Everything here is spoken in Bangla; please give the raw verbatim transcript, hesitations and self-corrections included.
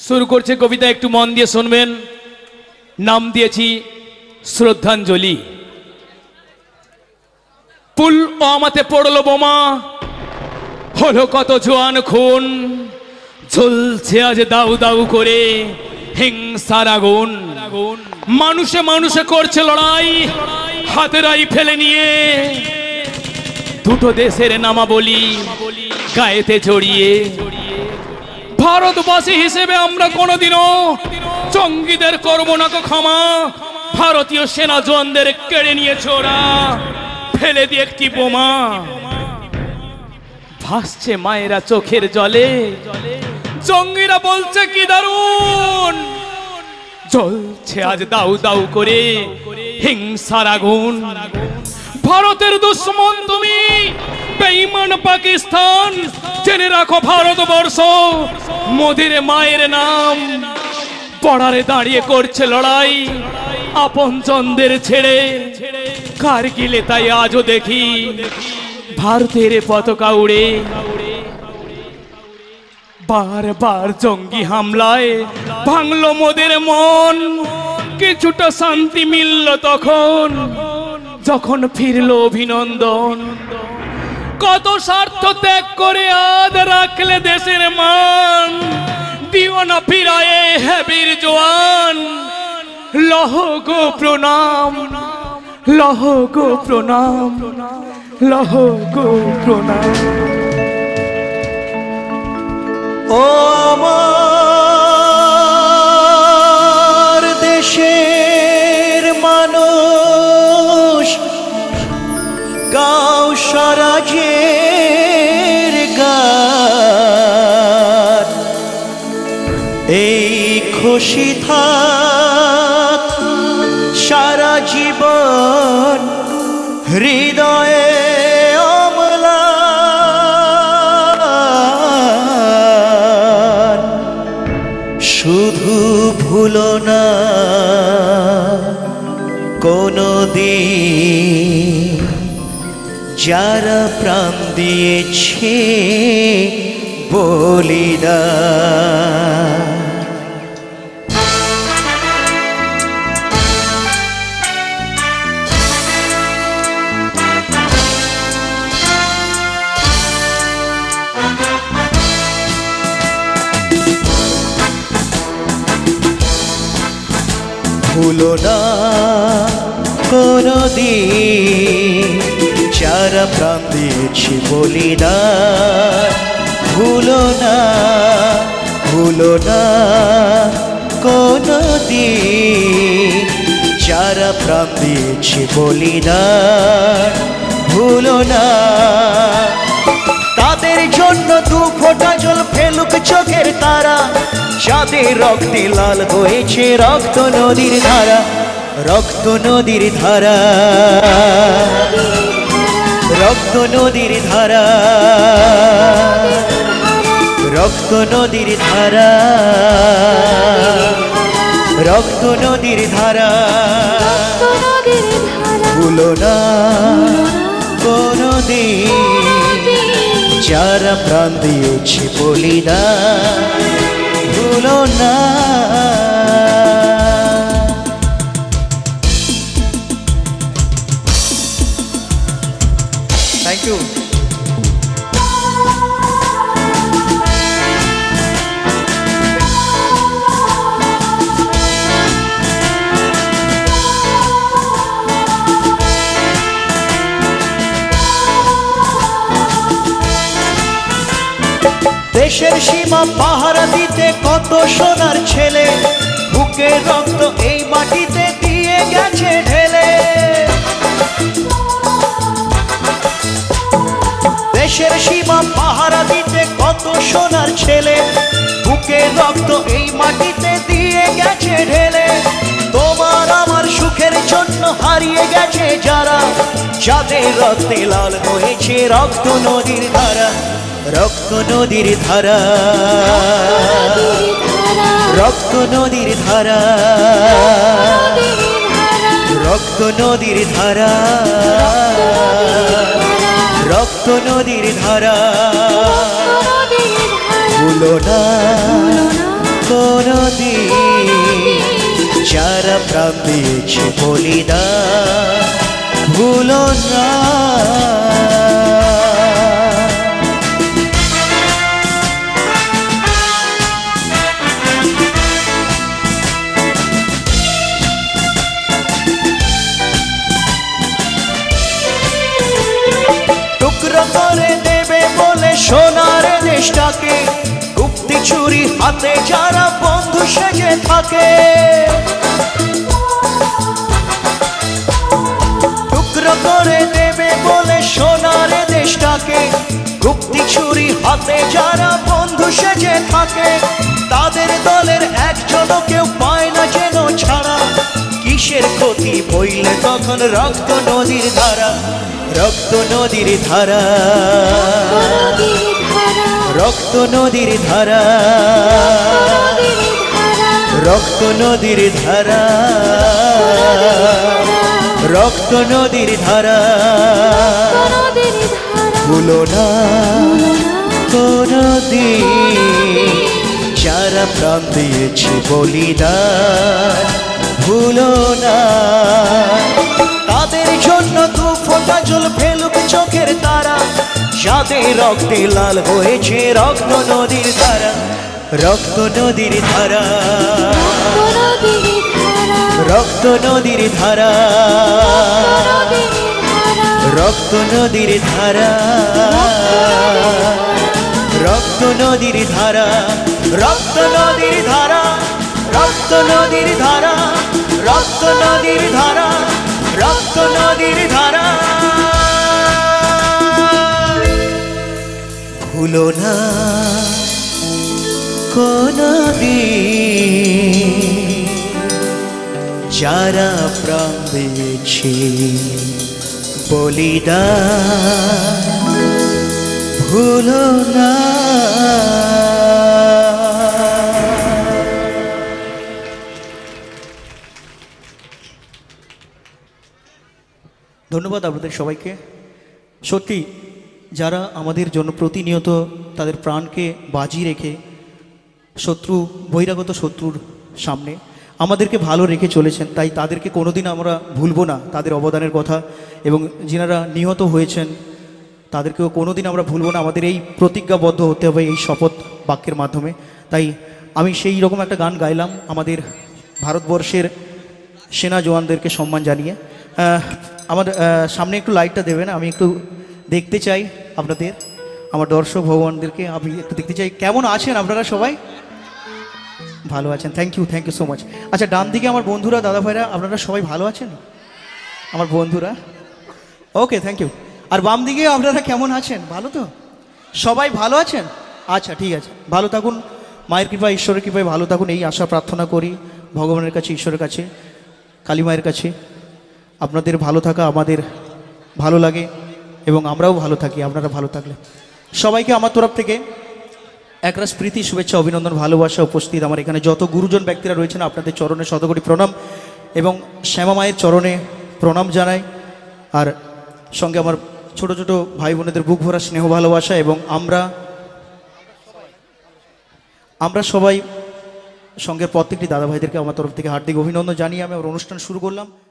শুরু করছে কবিতা, একটু মন দিয়ে শুনবেন। নাম দিয়েছি শ্রদ্ধাঞ্জলি। পুলওয়ামাতে পড়লো বোমা, হলো কত জোয়ান খুন, ঝুলছে আজ দাউ দাউ করে হিংসার আগুন। মানুষে মানুষে করছে লড়াই, হাতেরাই ফেলে নিয়ে, দুটো দেশের নামাবলি গায়েতে জড়িয়ে। ভারতবাসী হিসেবে আমরা কোনোদিনও জঙ্গিদের করব না কো ক্ষমা। ভারতীয় সেনা জওয়ানদের কেড়ে নিয়েছে ওরা, ফেলে দিয়ে একটি বোমা। ভাসছে মায়েরা চোখের জলে, জঙ্গিরা বলছে কি দারুণ, জ্বলছে আজ দাউ দাউ করে হিংসার আগুন। ভারতের দুশ্মন তুমি, বেঈমান পাকিস্তান, জেনে রাখো ভারতবর্ষ মোদির মায়ের নাম। পড়ারে দাঁড়িয়ে করছে লড়াই আপনজনদের ছেড়ে। কারগিলে তাই আজও দেখি ভারতের পতাকা উড়ে। বারবার জঙ্গি হামলায় ভাঙলো মোদের মন, কিছুটা শান্তি মিলল তখন যখন ফিরলো অভিনন্দন। কত স্বার্থ ত্যাগ করে আজ রাখলে দেশের মান, দিও না ফিরায়ে হে বীর জওয়ান। লহ গো প্রণাম, লহ গো প্রণাম, লহ গো প্রণাম। ও আমার দেশের মানুষ, গাও স্বরাজের গান। এই খুশি থাক সারা জীবন হৃদয়ে অম্লান। শুধু ভুলো না কোনো দিন যারা প্রাণ দিয়েছে বলিদান। ভুলো না কোনো দিন যারা প্রাণ দিয়েছে বলিদান। ভুলো না, ভুলো না কোনো দিন যারা প্রাণ দিয়েছে বলিদান। ভুলো না তাদের জন্য দু ফোঁটা জল ফেলুক চোখের তারা, যাদের রক্তে লাল হয়েছে রক্ত নদীর ধারা। রক্ত নদীর ধারা, রক্ত নদীর ধারা, রক্ত নদীর ধারা, রক্ত নদীর ধারা। ভুলো না কোনো দিন যারা প্রাণ দিয়েছে বলিদান। ভুলো না। Thank you. দেশের সীমা পাহারা দিতে কত সোনার ছেলে, বুকের রক্ত এই মাটিতে দিয়ে গেছে ঢেলে। দেশের সীমা পাহারা দিতে কত সোনার ছেলে, বুকের রক্ত এই মাটিতে দিয়ে গেছে ঢেলে। তোমার আমার সুখের জন্য হারিয়ে গেছে যারা, যাদের রক্তে লাল হয়েছে রক্ত নদীর ধারা। রক্ত নদীর ধারা, রক্ত নদীর ধারা, রক্ত নদীর ধারা, রক্ত নদীর ধারা। ভুলো না যারা প্রাণ দিয়েছে বলিদান ভুলো না। টুকরো করে দেবে বলে সোনার দেশটাকে, গুপ্তি ছুরি হাতে যারা বন্ধু সেজে থাকে। টুকরো করে দেবে বলে সোনার দেশটাকে, গুপ্তি ছুরি হাতে যারা বন্ধু সেজে থাকে। তাদের দলের একজনও কেউ পায় না যেন ছাড়া, কিসের ক্ষতি বইলে তখন রক্ত নদীর ধারা। রক্ত নদীর ধারা, রক্ত নদীর ধারা, রক্ত নদীর ধারা, রক্ত নদীর ধারা। ভুলো না কোনদিন যারা প্রাণ দিয়েছে বলিদান ভুলো না। তাদের জন্য দু ফোঁটা জল ফেলুক চোখের তারা, যাদের রক্তে লাল হয়েছে রক্ত নদীর ধারা। রক্ত নদীর ধারা, রক্ত নদীর ধারা, রক্ত নদীর ধারা, রক্ত নদীর ধারা, রক্ত নদীর ধারা, রক্ত নদীর ধারা, রক্ত নদীর ধারা, রক্ত নদীর ধারা। ভুলো না কোনদিন যারা প্রাণ দিয়েছে বলিদান ভুলো না। ধন্যবাদ আপনাদের সবাইকে। সত্যি যারা আমাদের জন্য প্রতিনিয়ত তাদের প্রাণকে বাজি রেখে শত্রু বহিরাগত শত্রুর সামনে আমাদেরকে ভালো রেখে চলেছেন, তাই তাদেরকে কোনোদিন আমরা ভুলব না তাদের অবদানের কথা। এবং যিনারা নিহত হয়েছেন তাদেরকেও কোনোদিন আমরা ভুলব না। আমাদের এই প্রতিজ্ঞাবদ্ধ হতে হবে এই শপথ বাক্যের মাধ্যমে। তাই আমি সেই রকম একটা গান গাইলাম আমাদের ভারতবর্ষের সেনা জওয়ানদেরকে সম্মান জানিয়ে। আমার সামনে একটু লাইটটা দেবেন, আমি একটু দেখতে চাই আপনাদের, আমার দর্শক ভগবানদেরকে আমি একটু দেখতে চাই কেমন আছেন আপনারা সবাই। ভালো আছেন, thank you, thank you so much. আচ্ছা, ডান দিকে আমার বন্ধুরা, দাদা ভাইরা, আপনারা সবাই ভালো আছেন? আমার বন্ধুরা, ওকে, থ্যাংক ইউ। আর বাম দিকে আপনারা কেমন আছেন? ভালো তো? সবাই ভালো আছেন? আচ্ছা, ঠিক আছে, ভালো থাকুন, মায়ের কৃপা ঈশ্বরের কৃপায় ভালো থাকুন, এই আশা প্রার্থনা করি ভগবানের কাছে, ঈশ্বরের কাছে, কালী মায়ের কাছে। আপনাদের ভালো থাকা আমাদের ভালো লাগে এবং আমরাও ভালো থাকি আপনারা ভালো থাকলে। সবাইকে আমার তরফ থেকে একরাশ প্রীতি, শুভেচ্ছা, অভিনন্দন, ভালোবাসা। উপস্থিত আমার এখানে যত গুরুজন ব্যক্তিরা রয়েছেন আপনাদের চরণে শতকোটি প্রণাম এবং শ্যামা মায়ের চরণে প্রণাম জানাই। আর সঙ্গে আমার ছোট ছোট ভাই বোনেদের বুক ভরা স্নেহ ভালোবাসা। এবং আমরা আমরা সবাই সঙ্গে প্রত্যেকটি দাদা ভাইদেরকে আমার তরফ থেকে হার্দিক অভিনন্দন জানিয়ে আমি আমার অনুষ্ঠান শুরু করলাম।